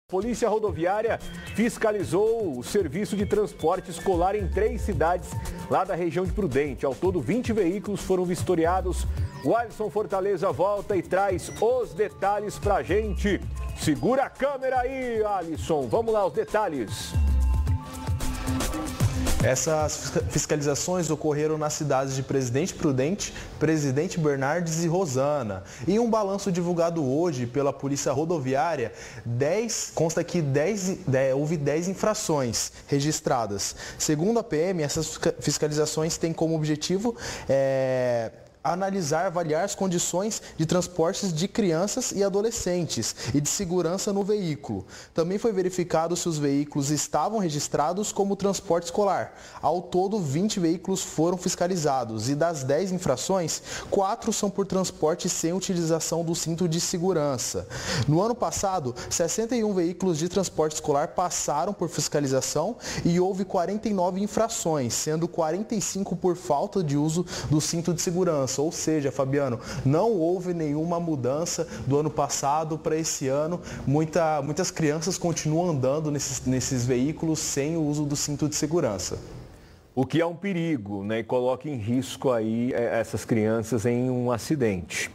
Polícia Rodoviária fiscalizou o serviço de transporte escolar em 3 cidades lá da região de Prudente. Ao todo, 20 veículos foram vistoriados. O Alisson Fortaleza volta e traz os detalhes pra gente. Segura a câmera aí, Alisson. Vamos lá, os detalhes. Essas fiscalizações ocorreram nas cidades de Presidente Prudente, Presidente Bernardes e Rosana. Em um balanço divulgado hoje pela Polícia Rodoviária, consta que houve 10 infrações registradas. Segundo a PM, essas fiscalizações têm como objetivo analisar, avaliar as condições de transportes de crianças e adolescentes e de segurança no veículo. Também foi verificado se os veículos estavam registrados como transporte escolar. Ao todo, 20 veículos foram fiscalizados e das 10 infrações, 4 são por transporte sem utilização do cinto de segurança. No ano passado, 61 veículos de transporte escolar passaram por fiscalização e houve 49 infrações, sendo 45 por falta de uso do cinto de segurança. Ou seja, Fabiano, não houve nenhuma mudança do ano passado para esse ano. Muitas crianças continuam andando nesses veículos sem o uso do cinto de segurança. O que é um perigo, né? E coloca em risco aí essas crianças em um acidente.